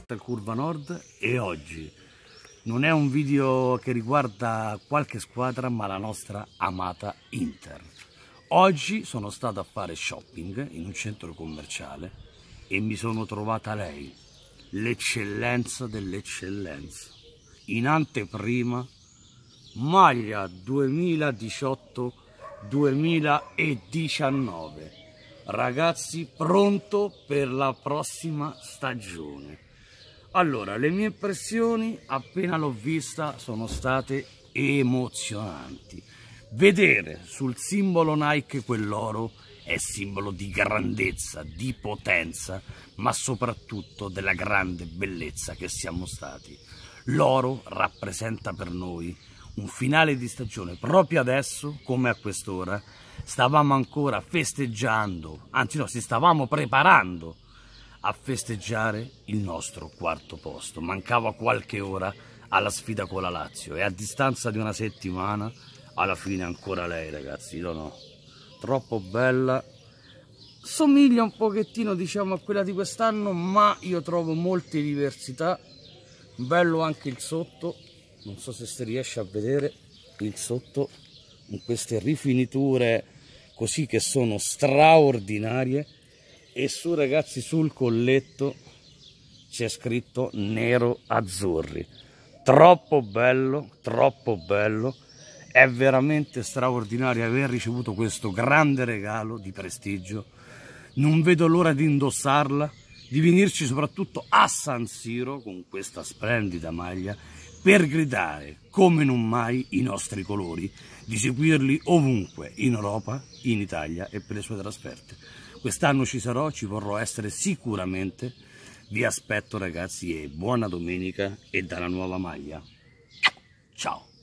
del Curva Nord e oggi non è un video che riguarda qualche squadra ma la nostra amata Inter. Oggi sono stato a fare shopping in un centro commerciale e mi sono trovata lei, l'eccellenza dell'eccellenza. In anteprima maglia 2018-2019. Ragazzi, pronto per la prossima stagione. Allora, le mie impressioni appena l'ho vista sono state emozionanti. Vedere sul simbolo Nike quell'oro è simbolo di grandezza, di potenza, ma soprattutto della grande bellezza che siamo stati. L'oro rappresenta per noi un finale di stagione. Proprio adesso, come a quest'ora, stavamo ancora festeggiando, anzi no, ci stavamo preparando a festeggiare il nostro quarto posto. Mancava qualche ora alla sfida con la Lazio e a distanza di una settimana alla fine ancora lei, ragazzi, no, troppo bella. Somiglia un pochettino, diciamo, a quella di quest'anno, ma io trovo molte diversità. Bello anche il sotto, non so se si riesce a vedere il sotto con queste rifiniture così che sono straordinarie. E su, ragazzi, sul colletto c'è scritto nero azzurri. Troppo bello, troppo bello. È veramente straordinario aver ricevuto questo grande regalo di prestigio. Non vedo l'ora di indossarla, di venirci soprattutto a San Siro con questa splendida maglia per gridare come non mai i nostri colori, di seguirli ovunque in Europa, in Italia e per le sue trasferte. Quest'anno ci sarò, ci vorrò essere sicuramente. Vi aspetto, ragazzi, e buona domenica e dalla nuova maglia. Ciao!